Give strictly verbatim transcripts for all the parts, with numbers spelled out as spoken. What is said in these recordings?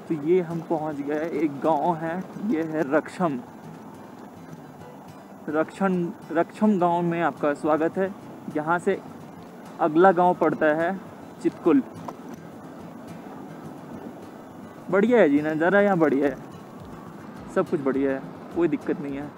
तो ये हम पहुंच गए, एक गांव है, ये है रक्षम। रक्षण रक्षम गांव में आपका स्वागत है। यहाँ से अगला गांव पड़ता है चितकुल। बढ़िया है जी, नज़ारा यहाँ बढ़िया है, सब कुछ बढ़िया है, कोई दिक्कत नहीं है।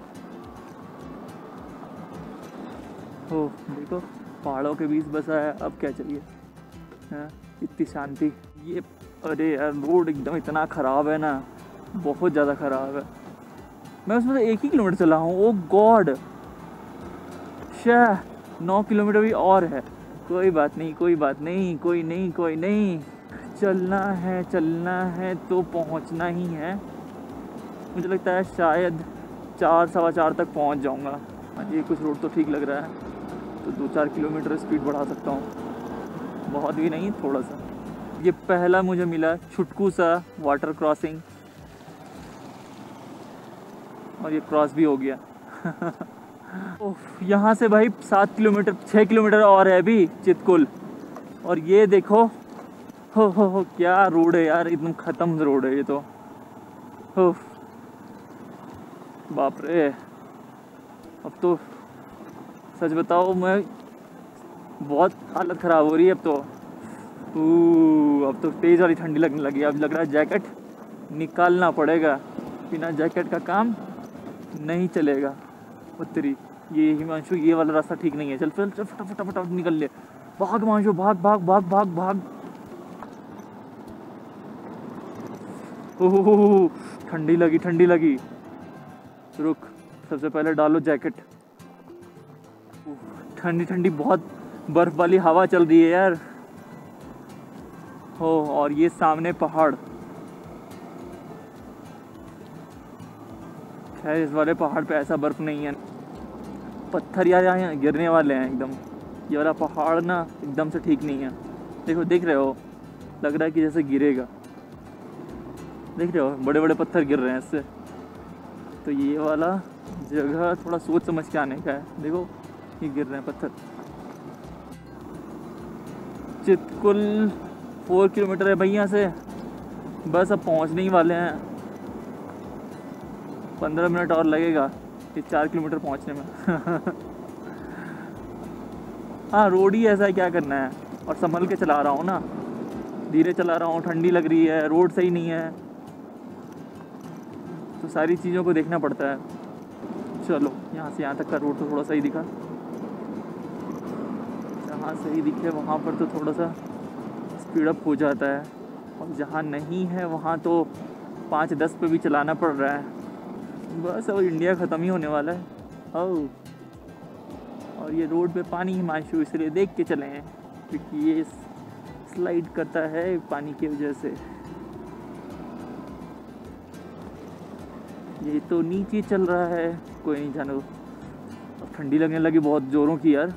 ओह देखो पहाड़ों के बीच बसा है, अब क्या चाहिए है, इतनी शांति। ये अरे यार रोड एकदम इतना ख़राब है ना, बहुत ज़्यादा ख़राब है। मैं उसमें से एक ही किलोमीटर चला हूँ। ओ गॉड, शाह नौ किलोमीटर भी और है। कोई बात नहीं, कोई बात नहीं, कोई नहीं, कोई नहीं, चलना है, चलना है तो पहुँचना ही है। मुझे लगता है शायद चार सवा चार तक पहुँच जाऊँगा। ये कुछ रोड तो ठीक लग रहा है, तो दो चार किलोमीटर स्पीड बढ़ा सकता हूँ, बहुत भी नहीं, थोड़ा सा। ये पहला मुझे मिला छुटकू सा वाटर क्रॉसिंग, और ये क्रॉस भी हो गया। ओह यहाँ से भाई सात किलोमीटर छः किलोमीटर और है अभी चितकुल। और ये देखो हो हो हो क्या रोड है यार, एकदम ख़त्म रोड है ये तो। हो बाप रे, अब तो सच बताओ मैं बहुत हालत ख़राब हो रही है अब तो। अब तो तेज़ वाली ठंडी लगने लगी। अब लग रहा है जैकेट निकालना पड़ेगा, बिना जैकेट का काम नहीं चलेगा। उत्तरी ये हिमांशु, ये वाला रास्ता ठीक नहीं है। चल चल चल फटाफट फटाफट निकल ले, भाग हिमांशु, भाग भाग भाग भाग भाग। ओह ठंडी लगी, ठंडी लगी। रुक, सबसे पहले डालो जैकेट। ठंडी ठंडी बहुत बर्फ वाली हवा चल रही है यार। हो और ये सामने पहाड़, खैर इस वाले पहाड़ पे ऐसा बर्फ नहीं है। पत्थर यार यहाँ गिरने वाले हैं एकदम। ये वाला पहाड़ ना एकदम से ठीक नहीं है। देखो, देख रहे हो, लग रहा है कि जैसे गिरेगा। देख रहे हो बड़े बड़े पत्थर गिर रहे हैं इससे। तो ये वाला जगह थोड़ा सोच समझ के आने का है। देखो ये गिर रहे हैं पत्थर। चितकुल फोर किलोमीटर है भाई यहाँ से, बस अब पहुँचने ही वाले हैं। पंद्रह मिनट और लगेगा ये चार किलोमीटर पहुँचने में। हाँ रोड ही ऐसा है, क्या करना है। और संभल के चला रहा हूँ ना, धीरे चला रहा हूँ, ठंडी लग रही है, रोड सही नहीं है, तो सारी चीज़ों को देखना पड़ता है। चलो यहाँ से यहाँ तक का रोड तो थोड़ा सही दिखा, जहाँ सही दिखे वहाँ पर तो थोड़ा सा स्पीड अप हो जाता है, और जहाँ नहीं है वहाँ तो पाँच दस पे भी चलाना पड़ रहा है। बस अब इंडिया ख़त्म ही होने वाला है। ओह और ये रोड पे पानी हिमांशु इसलिए देख के चले हैं क्योंकि ये स्लाइड करता है पानी की वजह से। ये तो नीचे चल रहा है, कोई नहीं जानो। अब ठंडी लगने लगी बहुत ज़ोरों की यार।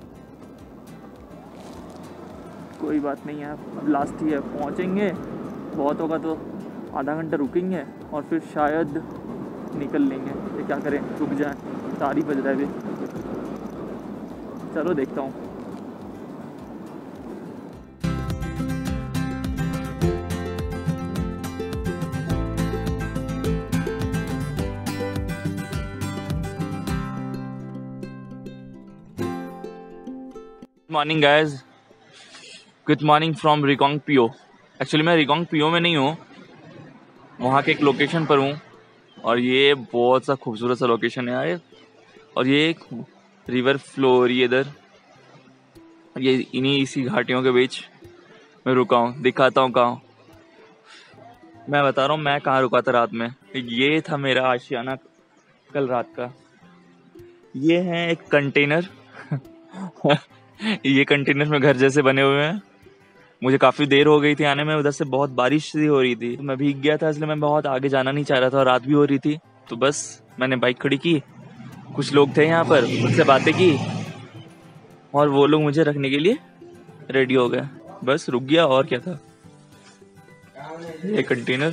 कोई बात नहीं है, अब लास्ट ही है, पहुँचेंगे। बहुत होगा तो आधा घंटा रुकेंगे और फिर शायद निकल लेंगे। ये क्या करें, रुक जाएं, चार ही बज रहा है अभी। चलो देखता हूँ। Morning guys, good morning from Reckong Peo. Actually मैं रिगोंग पियो में नहीं हूँ, वहाँ के एक लोकेशन पर हूँ। और ये बहुत सा खूबसूरत सा लोकेशन है यार। और ये एक रिवर फ्लो हो रही है इधर, ये इन्हीं इसी घाटियों के बीच मैं रुका हूँ। दिखाता हूँ कहाँ, मैं बता रहा हूँ मैं कहाँ रुका था रात में। ये था मेरा आशियाना कल रात का। ये है एक कंटेनर। ये कंटेनर में घर जैसे बने हुए हैं। मुझे काफ़ी देर हो गई थी आने में, उधर से बहुत बारिश सी हो रही थी, मैं भीग गया था, इसलिए मैं बहुत आगे जाना नहीं चाह रहा था। और रात भी हो रही थी, तो बस मैंने बाइक खड़ी की। कुछ लोग थे यहाँ पर, उनसे बातें की, और वो लोग मुझे रखने के लिए रेडी हो गए। बस रुक गया, और क्या था। ये कंटेनर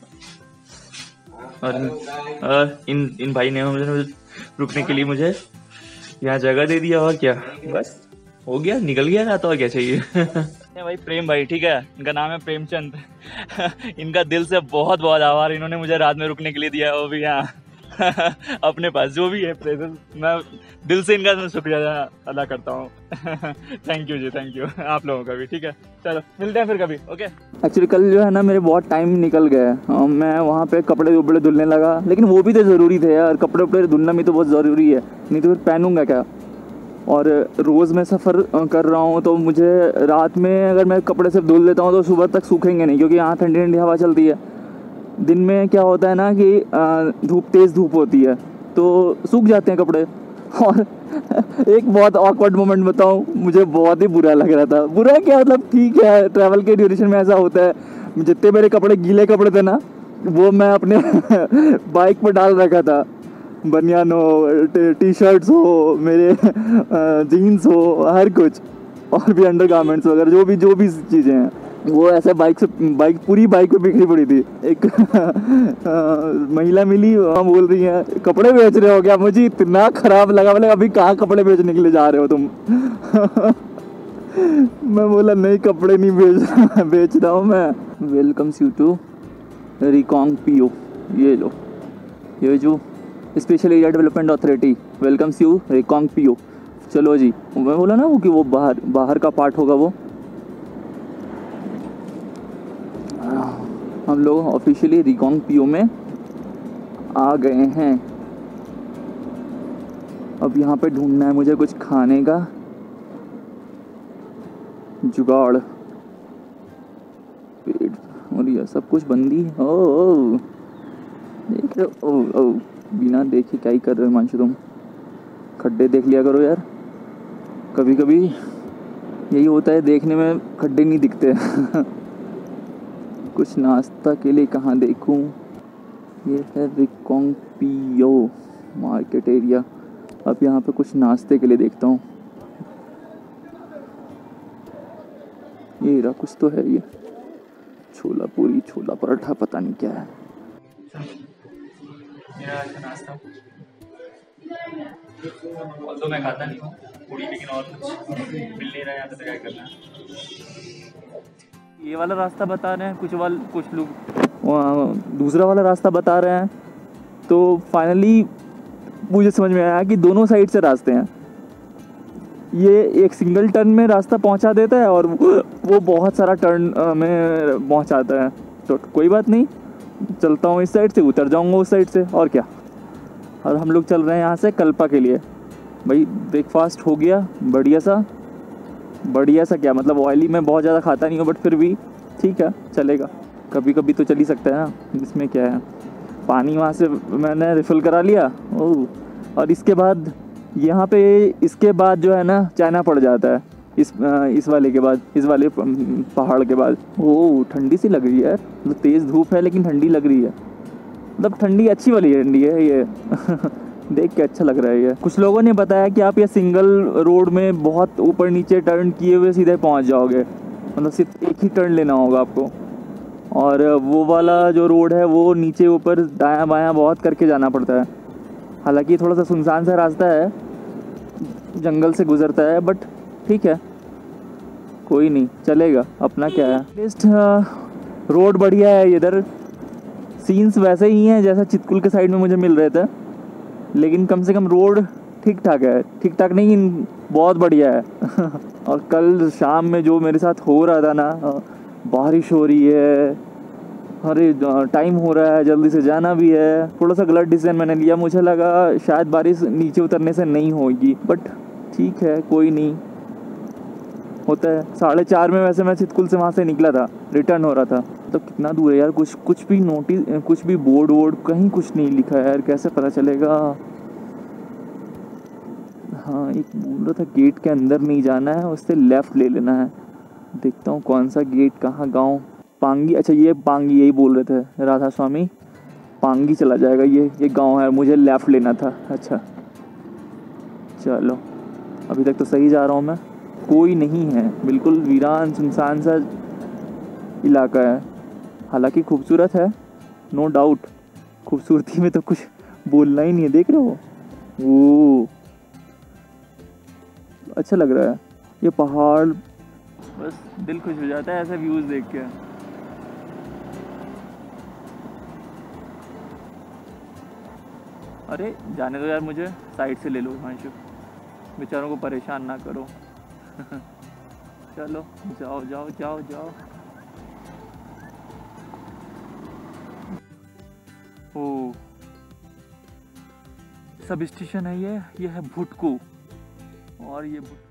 और इन इन भाई ने मुझे रुकने के लिए मुझे यहाँ जगह दे दिया, और क्या, बस हो गया, निकल गया था, तो और क्या चाहिए। है भाई प्रेम भाई, ठीक है, इनका नाम है प्रेमचंद। इनका दिल से बहुत बहुत आभार, इन्होंने मुझे रात में रुकने के लिए दिया है, वो भी यहाँ अपने पास जो भी है प्रेजेंस, मैं दिल से इनका शुक्रिया अदा करता हूँ। थैंक यू जी, थैंक यू आप लोगों का भी, ठीक है, चलो मिलते हैं फिर कभी, ओके। एक्चुअली कल जो है ना मेरे बहुत टाइम निकल गया है, मैं वहाँ पे कपड़े उपड़े धुलने लगा, लेकिन वो भी तो ज़रूरी थे यार, कपड़े उपड़े धुलना भी तो बहुत ज़रूरी है, नहीं तो फिर पहनूंगा क्या। और रोज़ मैं सफ़र कर रहा हूँ तो मुझे रात में अगर मैं कपड़े सिर्फ धुल देता हूँ तो सुबह तक सूखेंगे नहीं, क्योंकि यहाँ ठंडी ठंडी हवा चलती है। दिन में क्या होता है ना कि धूप, तेज़ धूप होती है तो सूख जाते हैं कपड़े। और एक बहुत ऑकवर्ड मोमेंट बताऊँ, मुझे बहुत ही बुरा लग रहा था। बुरा क्या मतलब, ठीक है, ट्रैवल के ड्यूरेशन में ऐसा होता है। जितने मेरे कपड़े गीले कपड़े थे ना वो मैं अपने बाइक पर डाल रखा था, बनियान हो, टी शर्ट्स हो, मेरे जीन्स हो, हर कुछ, और भी अंडर गारमेंट्स वगैरह, जो भी जो भी चीज़ें हैं वो ऐसे बाइक से, बाइक पूरी बाइक पे बिखरी पड़ी थी। एक आ, महिला मिली, वहाँ बोल रही है कपड़े बेच रहे हो क्या। मुझे इतना ख़राब लगा, बोले अभी कहाँ कपड़े बेचने के लिए जा रहे हो तुम। मैं बोला नहीं, कपड़े नहीं बेच बेच रहा हूँ मैं। Welcomes you to Reckong Peo, ये लो, ये जो special area development authority welcomes you Reckong Peo. चलो जी, मैं बोला ना वो कि वो बाहर बाहर का पार्ट होगा वो। हम लोग ऑफिशियली रिकॉन्ग पीओ में आ गए हैं। अब यहाँ पे ढूंढना है मुझे कुछ खाने का जुगाड़। पेट और यह सब कुछ बंदी। ओ, ओ देख रहे हो, ओ ओ बिना देखे क्या ही कर रहे हो हिमांशु तुम। खड्डे देख लिया करो यार, कभी कभी यही होता है, देखने में खड्डे नहीं दिखते। कुछ नाश्ता के लिए कहाँ देखूं। ये है रिकॉन्ग पीओ मार्केट एरिया। अब यहाँ पे कुछ नाश्ते के लिए देखता हूँ। ये रहा, कुछ तो है, ये छोला पूरी, छोला पराठा, पता नहीं क्या है। मेरा अच्छा नाश्ता, तो मैं खाता नहीं हूँ पूरी, लेकिन और कुछ मिल नहीं रहा है यहाँ पे, तो क्या करना है। ये वाला रास्ता बता रहे हैं कुछ वाल कुछ लोग, दूसरा वाला रास्ता बता रहे हैं। तो फाइनली मुझे समझ में आया कि दोनों साइड से रास्ते हैं। ये एक सिंगल टर्न में रास्ता पहुंचा देता है और वो बहुत सारा टर्न में पहुंचाता है। तो कोई बात नहीं, चलता हूँ इस साइड से, उतर जाऊँगा उस साइड से, और क्या। और हम लोग चल रहे हैं यहाँ से कल्पा के लिए। भाई ब्रेकफास्ट हो गया बढ़िया सा, बढ़िया सा क्या मतलब, ऑयली मैं बहुत ज़्यादा खाता नहीं हूँ, बट फिर भी ठीक है, चलेगा, कभी कभी तो चल ही सकता है ना, इसमें क्या है। पानी वहाँ से मैंने रिफ़िल करा लिया। ओह, और इसके बाद यहाँ पे, इसके बाद जो है ना चाइना पड़ जाता है, इस इस वाले के बाद, इस वाले पहाड़ के बाद। ओह ठंडी सी लग रही है यार, मतलब तेज़ धूप है लेकिन ठंडी लग रही है, मतलब ठंडी अच्छी वाली ठंडी है ये। देख के अच्छा लग रहा है ये। कुछ लोगों ने बताया कि आप ये सिंगल रोड में बहुत ऊपर नीचे टर्न किए हुए सीधे पहुंच जाओगे, मतलब सिर्फ एक ही टर्न लेना होगा आपको। और वो वाला जो रोड है वो नीचे ऊपर दायां बायां बहुत करके जाना पड़ता है। हालांकि थोड़ा सा सुनसान सा रास्ता है, जंगल से गुजरता है, बट ठीक है, कोई नहीं, चलेगा, अपना क्या है। बेस्ट रोड बढ़िया है इधर, सीन्स वैसे ही हैं जैसा चितकुल के साइड में मुझे मिल रहे थे, लेकिन कम से कम रोड ठीक ठाक है, ठीक ठाक नहीं बहुत बढ़िया है। और कल शाम में जो मेरे साथ हो रहा था ना, बारिश हो रही है, अरे टाइम हो रहा है, जल्दी से जाना भी है। थोड़ा सा गलत डिसीजन मैंने लिया, मुझे लगा शायद बारिश नीचे उतरने से नहीं होगी, बट ठीक है, कोई नहीं, होता है। साढ़े चार में वैसे मैं चितकुल से वहाँ से निकला था, रिटर्न हो रहा था। तो कितना दूर है यार, कुछ कुछ भी नोटिस, कुछ भी बोर्ड वोर्ड कहीं कुछ नहीं लिखा है यार, कैसे पता चलेगा। हाँ, एक बोल रहा था गेट के अंदर नहीं जाना है, उससे लेफ़्ट ले लेना है। देखता हूँ कौन सा गेट, कहाँ गांव, पांगी, अच्छा ये पांगी, यही बोल रहे थे राधा स्वामी, पांगी चला जाएगा ये ये गांव है, मुझे लेफ़्ट लेना था। अच्छा चलो, अभी तक तो सही जा रहा हूँ मैं। कोई नहीं है, बिल्कुल वीरान सुनसान सा इलाका है, हालांकि खूबसूरत है, नो डाउट। खूबसूरती में तो कुछ बोलना ही नहीं है, देख रहे हो, वो अच्छा लग रहा है। ये पहाड़ बस दिल खुश हो जाता है ऐसे व्यूज़ देख के। अरे जाने दो यार, मुझे साइड से ले लो हिमांशु, बेचारों को परेशान ना करो। चलो जाओ जाओ जाओ जाओ। ओ सब स्टेशन है ये ये है भुटकू, और ये